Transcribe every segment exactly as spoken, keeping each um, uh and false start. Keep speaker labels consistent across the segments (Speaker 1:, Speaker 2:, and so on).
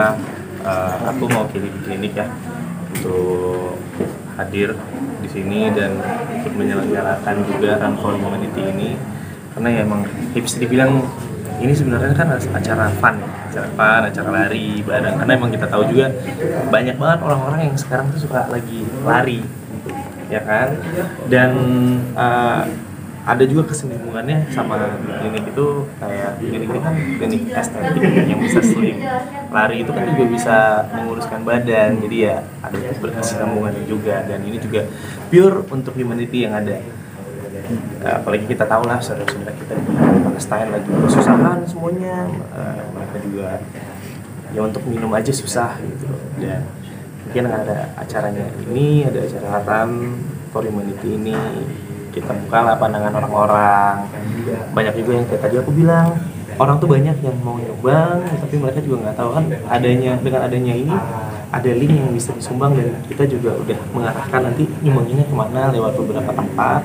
Speaker 1: uh, aku mau pilih di klinik ya untuk hadir di sini dan ikut menyelenggarakan juga Run for Humanity ini, karena ya emang bisa dibilang ini sebenarnya kan acara fun, acara fun, acara lari bareng, karena emang kita tahu juga banyak banget orang-orang yang sekarang tuh suka lagi lari, ya kan? Dan uh, ada juga kesinambungannya sama klinik itu, kayak klinik ini kan klinik estetik yang bisa slim, lari itu kan juga bisa menguruskan badan, jadi ya ada berkesinambungannya juga. Dan ini juga pure untuk humanity yang ada. Uh, apalagi kita tahu lah saudara-saudara kita di Palestina lagi kesusahan semuanya, uh, mereka juga ya untuk minum aja susah gitu. Dan mungkin ada acaranya ini, ada acara Run for Humanity ini, kita bukalah pandangan orang-orang. Banyak juga yang kayak tadi aku bilang, orang tuh banyak yang mau nyumbang tapi mereka juga nggak tahu kan adanya, dengan adanya ini ada link yang bisa disumbang, dan kita juga udah mengarahkan nanti nyumbanginnya kemana lewat beberapa tempat.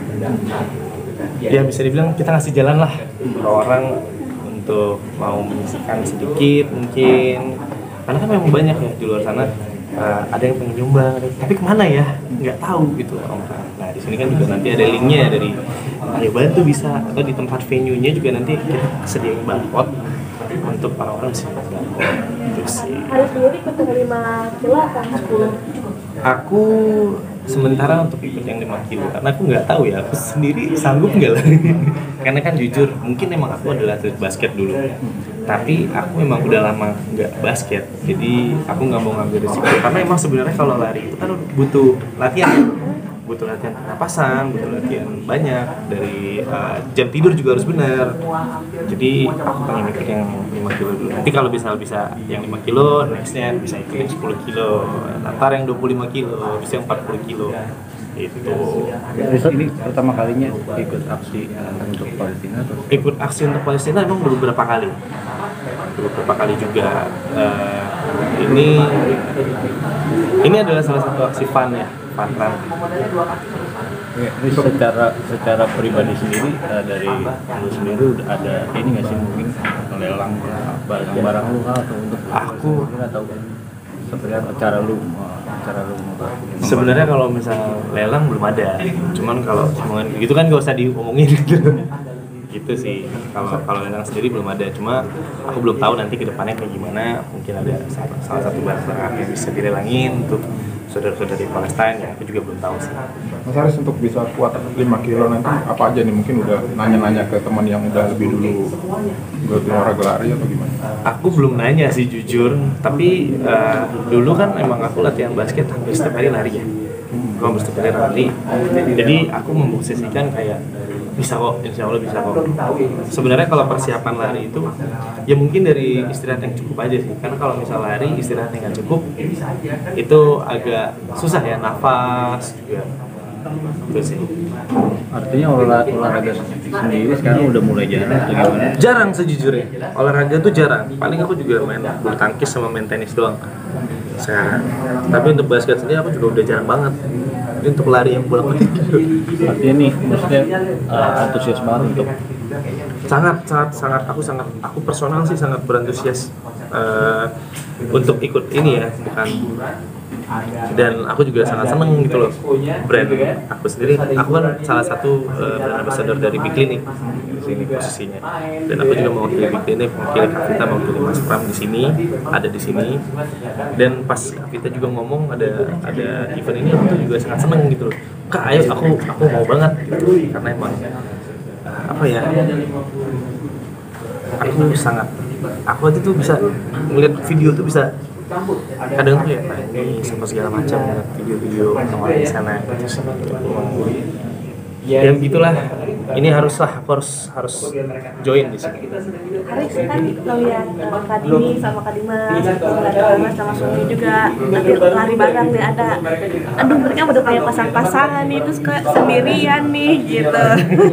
Speaker 1: Ya bisa dibilang kita ngasih jalan lah ke orang untuk mau menyisihkan sedikit mungkin, karena kan memang banyak ya di luar sana, uh, ada yang pengen nyumbang tapi kemana ya nggak tahu gitu orang. Nah di sini kan juga nanti ada linknya dari Ayo Bantu bisa, atau di tempat venue-nya juga nanti kita sediain barcode untuk orang-orang bisa barcode gitu sih.
Speaker 2: Hari sendiri ikut lima kilo atau sepuluh?
Speaker 1: Aku sementara untuk ikut yang lima kilo, karena aku nggak tahu ya aku sendiri sanggup nggak lah. Karena kan jujur mungkin emang aku adalah atlet basket dulu, tapi aku memang udah lama nggak basket, jadi aku nggak mau ngambil risiko, karena emang sebenarnya kalau lari itu kan butuh latihan, butuh latihan pernapasan, butuh latihan banyak, dari uh, jam tidur juga harus benar. Jadi aku pengen ikut yang lima kilo dulu. Nanti kalau bisa bisa yang lima kilo, nextnya bisa ikut yang sepuluh kilo, ntar yang dua puluh lima kilo, bisa yang empat puluh kilo. Itu.
Speaker 3: Ini pertama kalinya ikut aksi untuk Palestina atau?
Speaker 1: Ikut aksi untuk Palestina emang beberapa kali. Beberapa kali juga. Uh, ini ini adalah salah satu aksi fun ya. Run.
Speaker 3: Ini secara secara pribadi sendiri, uh, dari lu sendiri udah ada ini nggak sih, mungkin melelang barang-barang lu atau untuk
Speaker 1: aku
Speaker 3: atau seperti apa cara lu cara lu
Speaker 1: sebenarnya kalau misal lelang belum ada, cuman kalau omongan gitu kan gak usah diomongin gitu. Gitu sih, kalau kalau lelang sendiri belum ada, cuma aku belum tahu nanti kedepannya kayak gimana. Mungkin ada salah, salah satu barang yang bisa dilelangin untuk saudara-saudari Palestina, ya aku juga belum tahu sih.
Speaker 4: Mas Haris, untuk bisa kuat lima kilo nanti apa aja nih, mungkin udah nanya-nanya ke teman yang udah lebih dulu rutin olahraga lari atau gimana?
Speaker 1: Aku belum nanya sih jujur, tapi uh, dulu kan emang aku latihan basket hampir setiap hari lari ya, aku hampir setiap hari lari, jadi aku memposisikan kayak bisa kok, insya Allah bisa kok. Sebenarnya kalau persiapan lari itu ya mungkin dari istirahat yang cukup aja sih, karena kalau misal lari istirahat yang nggak cukup itu agak susah ya, nafas juga itu sih.
Speaker 3: Artinya olahraga, olahraga sendiri sekarang udah mulai jarang atau gimana?
Speaker 1: Jarang sejujurnya, olahraga tuh jarang. Paling aku juga main bulu tangkis sama main tenis doang sekarang. Tapi untuk basket sendiri aku juga udah jarang banget. Jadi untuk lari yang bolak balik gitu.
Speaker 3: Artinya nih, maksudnya uh, antusias banget untuk
Speaker 1: sangat sangat sangat aku sangat aku personal sih sangat berantusias uh, untuk ikut ini ya, bukan. Dan aku juga sangat seneng gitu loh, brand aku sendiri, aku kan salah satu uh, brand ambassador dari Big Clinic di sini posisinya, dan aku juga mewakili Big Clinic, mewakili Kavita, mewakili Mas Pram di sini, ada di sini. Dan pas Kavita juga ngomong ada ada event ini, aku juga sangat seneng gitu loh, Kak ayo aku aku mau banget gitu, karena emang uh, apa ya, aku sangat aku aja tuh bisa melihat video tuh bisa kadang tuh ya ini sama segala macam video-video orang di sana gitu sih. Ya begitulah, ini haruslah aku harus harus join di sini.
Speaker 2: Haris kan ngeliat uh, Kak Dini sama Kak Dimas, ngeliat Kak Dimas sama Sumi juga nanti lari bareng nih, ada aduh mereka udah kayak pasang-pasangan nih, terus kayak sendirian nih gitu.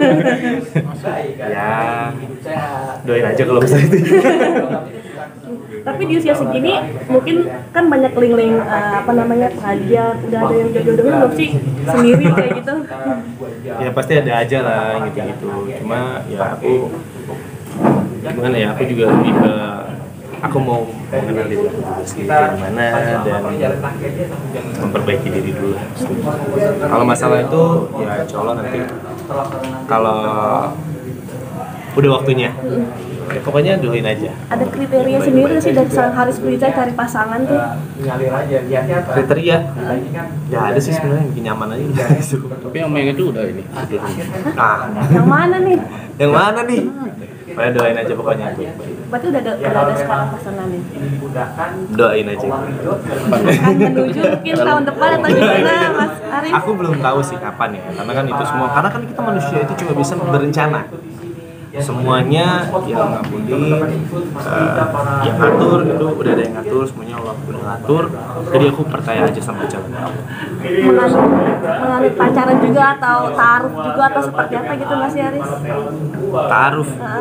Speaker 1: Ya doain aja kalau misalnya itu.
Speaker 2: Tapi di usia segini mungkin kan banyak link-link uh, apa namanya pengajian, udah ada yang jodoh-jodohin belum sih sendiri kayak gitu?
Speaker 1: Ya pasti ada aja lah gitu-gitu, cuma ya aku gimana ya, aku juga lebih ke aku mau mengenal diri aku juga sendiri kayak gimana dan memperbaiki diri dulu. Kalau masalah itu ya insya Allah nanti kalau udah waktunya, ya, pokoknya doain aja.
Speaker 2: Ada kriteria sendiri sih dari seorang Haris Friza cari pasangan tuh?
Speaker 1: Kriteria? Ya ada sih sebenarnya yang bikin nyaman aja gitu.
Speaker 3: Tapi yang main itu udah ini.
Speaker 1: Nah,
Speaker 2: Yang mana nih?
Speaker 1: yang mana nih? Pokoknya doain aja pokoknya tuh.
Speaker 2: Berarti udah ada, udah ada sekarang pasangan nih?
Speaker 1: Doain aja.
Speaker 2: Akan menuju mungkin tahun depan atau gimana Mas Haris?
Speaker 1: Aku belum tahu sih kapan ya, karena kan itu semua, karena kan kita manusia itu cuma bisa berencana. Semuanya yang ngabuli, uh, yang ngatur itu udah ada yang ngatur, semuanya Allah udah ngatur. Jadi aku percaya aja sama jalan Allah.
Speaker 2: Menganut, menganut pacaran juga atau taruh juga atau seperti apa gitu Mas Haris?
Speaker 1: Taaruf.
Speaker 2: Heeh.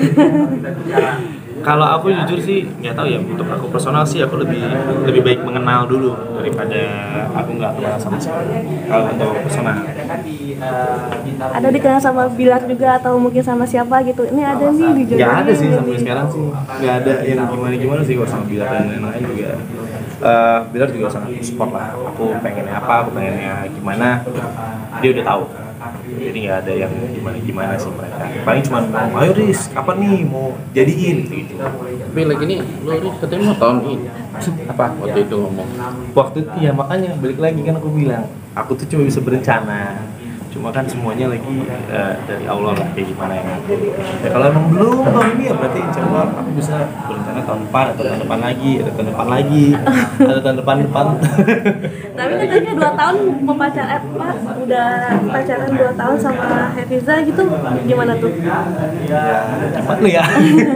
Speaker 1: Kalau aku jujur sih nggak tahu ya, untuk aku personal sih aku lebih lebih baik mengenal dulu daripada aku nggak kenal sama sekali. Kalau untuk aku personal.
Speaker 2: Ada dikenal sama Bilar juga atau mungkin sama siapa gitu? Ini ada nih di
Speaker 1: Nggak ada sih
Speaker 2: Jogja
Speaker 1: sampai
Speaker 2: nih.
Speaker 1: sekarang sih, nggak ada yang gimana-gimana sih kalau sama Bilar dan lain-lain juga. Uh, Bilar juga sangat support lah. Aku pengennya apa, aku pengennya gimana, dia udah tahu. Jadi nggak ada yang gimana-gimana sih mereka. Paling cuma mau, ayo Riz, kapan nih mau jadiin gitu.
Speaker 3: Tapi lagi nih, lo ini katanya mau tahun ini. Apa? Waktu itu ngomong.
Speaker 1: Waktu itu ya makanya balik lagi kan aku bilang, aku tuh cuma bisa berencana. Cuma kan semuanya lagi uh, dari Allah lah kayak gimana yang ngatur. Ya kalau emang belum tahun ini ya berarti insya Allah aku bisa berencana tahun depan atau tahun depan lagi, atau tahun depan lagi, atau tahun depan depan.
Speaker 2: Tapi katanya dua tahun pacaran, eh, apa, udah pacaran dua tahun sama Hafiza gitu, gimana tuh?
Speaker 1: Ya gimana ya?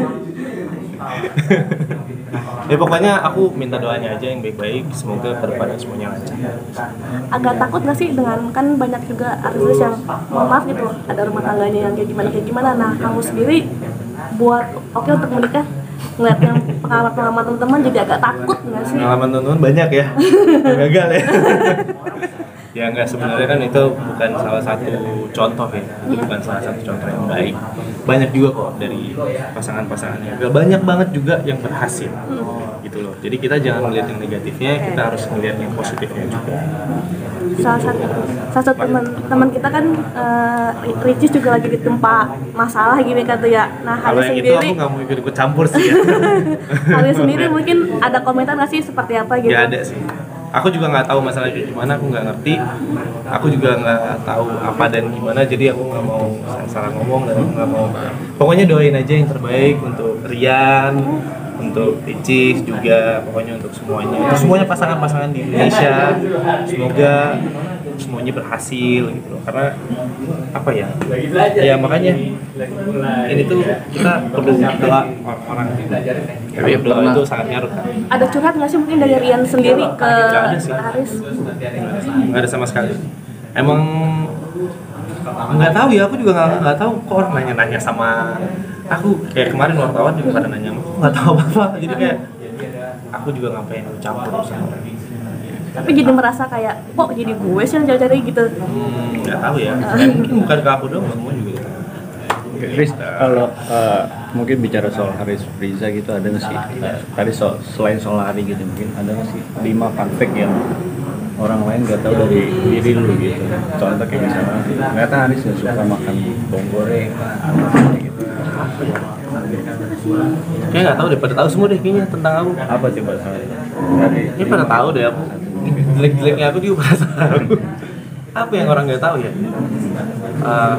Speaker 1: Ya pokoknya aku minta doanya aja yang baik-baik, semoga kedepannya semuanya lancar.
Speaker 2: Agak takut nggak sih dengan kan banyak juga artis yang mohon maaf gitu, ada rumah tangganya yang kayak gimana kayak gimana. Nah kamu sendiri buat oke untuk menikah, ngeliat yang pengalaman-pengalaman teman-teman jadi agak takut nggak sih?
Speaker 1: Pengalaman teman-teman banyak ya, yang gagal ya. Ya enggak, sebenarnya kan itu bukan salah satu contoh ya, itu bukan salah satu contoh yang baik. Banyak juga kok dari pasangan-pasangannya, banyak banget juga yang berhasil gitu loh. Jadi kita jangan melihat yang negatifnya, kita harus melihat yang positifnya juga.
Speaker 2: Salah satu salah satu teman teman kita kan uh, Ricis juga lagi ditempa masalah gini kan tuh ya. Nah
Speaker 1: Kalau
Speaker 2: Haris
Speaker 1: yang itu
Speaker 2: sendiri,
Speaker 1: aku nggak mau ikut campur sih ya.
Speaker 2: Haris sendiri mungkin ada komentar nggak sih seperti apa gitu?
Speaker 1: Gak ada sih. Aku juga nggak tahu masalah kayak gimana, aku nggak ngerti. Aku juga nggak tahu apa dan gimana, jadi aku nggak mau salah ngomong dan aku nggak mau. Pokoknya doain aja yang terbaik untuk Rian, untuk Ricis juga, pokoknya untuk semuanya. Untuk semuanya pasangan-pasangan di Indonesia, semoga semuanya berhasil gitu loh. Karena apa ya? Ya makanya ini tuh kita perlu doa orang-orang. Tapi doa itu sangat ngaruh kan.
Speaker 2: Ada curhat nggak sih mungkin dari Rian sendiri ke
Speaker 1: Nggak ada sih.
Speaker 2: Haris?
Speaker 1: Nggak ada sama sekali. Emang nggak tahu ya, aku juga nggak nggak tahu kok orang nanya-nanya sama aku. Kayak kemarin wartawan juga pada nanya, aku nggak tahu apa-apa. Jadi kayak aku juga ngapain campur sama orang.
Speaker 2: Tapi jadi merasa kayak kok jadi gue sih yang cari-cari gitu.
Speaker 1: Hmm, nggak tahu ya. Eh, mungkin bukan ke aku doang, semua juga.
Speaker 3: Riz, kalau uh, mungkin bicara soal Haris Friza gitu, ada nggak sih? Uh, tadi so, selain soal hari gitu, mungkin ada nggak sih lima fun fact yang orang lain nggak tahu dari diri lu gitu? Contoh kayak misalnya, ternyata Haris nggak suka makan bawang goreng, kayak gitu.
Speaker 1: Kayak nggak tahu deh, pada tahu semua deh kayaknya tentang aku.
Speaker 3: Apa coba dari?
Speaker 1: Ini pada tahu deh aku. Jelek-jeleknya aku juga pada tahu. Apa yang orang nggak tahu ya? Uh,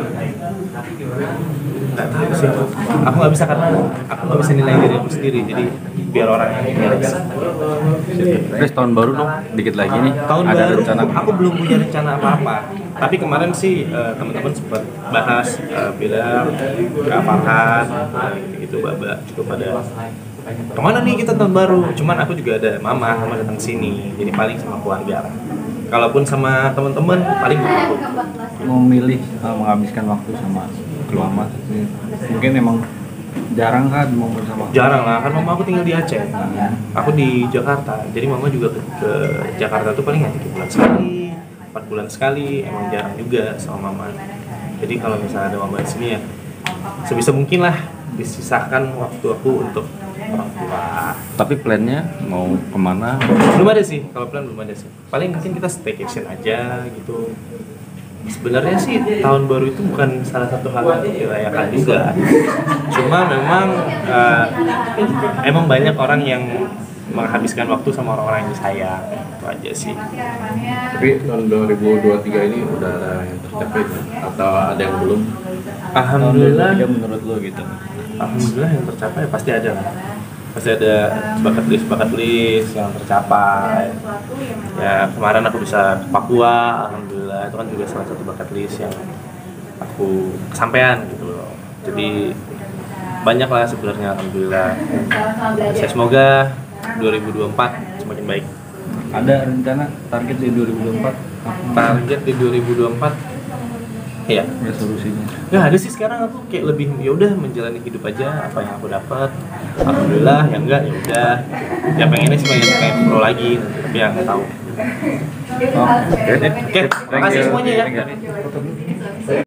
Speaker 1: nggak tahu sih aku. Aku nggak bisa karena aku nggak bisa nilai diri aku sendiri. Jadi biar orang yang nilai.
Speaker 3: Terus tahun baru dong, dikit lagi nih.
Speaker 1: Tahun
Speaker 3: ada
Speaker 1: baru,
Speaker 3: rencana?
Speaker 1: aku belum punya rencana apa-apa. Tapi kemarin sih uh, teman-teman sempat bahas, uh, bilang Kak Farhan, uh, gitu Baba juga pada kemana nih kita tahun baru. Cuman aku juga ada mama, mama datang sini. Jadi paling sama keluarga. Kalaupun sama teman-teman paling aku.
Speaker 3: Mau milih uh, menghabiskan waktu sama keluarga, mungkin emang jarang kan mau bersama?
Speaker 1: Jarang lah, kan mama aku tinggal di Aceh. Aku di Jakarta. Jadi mama juga ke, ke Jakarta tuh paling tiga bulan sekali, empat bulan sekali. Emang jarang juga sama mama. Jadi kalau misalnya ada mama di sini ya sebisa mungkin lah disisahkan waktu aku untuk orang tua.
Speaker 3: Tapi plannya mau kemana?
Speaker 1: Belum ada sih, kalau plan belum ada sih. Paling mungkin kita staycation aja gitu. Sebenarnya sih tahun baru itu bukan salah satu hal yang dirayakan juga. Cuma memang uh, emang banyak orang yang menghabiskan waktu sama orang-orang yang disayang. Itu aja sih.
Speaker 5: Tapi tahun dua ribu dua puluh tiga ini udah ada yang tercapai atau ada yang belum?
Speaker 1: Alhamdulillah.
Speaker 3: Tiga menurut lo gitu.
Speaker 1: Alhamdulillah yang tercapai pasti ada lah. Pasti ada bucket list bucket list yang tercapai. Ya kemarin aku bisa ke Papua, alhamdulillah itu kan juga salah satu bucket list yang aku kesampaian gitu loh. Jadi banyak lah sebenarnya alhamdulillah. Saya semoga dua ribu dua puluh empat semakin baik.
Speaker 3: Ada rencana target di dua ribu dua puluh empat?
Speaker 1: Target di dua ribu dua puluh empat ya
Speaker 3: Resolusinya?
Speaker 1: nggak ada sih, sekarang aku kayak lebih ya udah menjalani hidup aja apa yang aku dapat, alhamdulillah. Yang enggak ya udah, ya pengennya sih pengen pengen pro lagi, tapi yang nggak tahu.
Speaker 3: Oke,
Speaker 1: Oke, makasih semuanya ya.